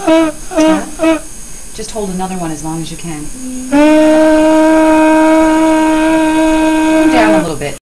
Just hold another one as long as you can.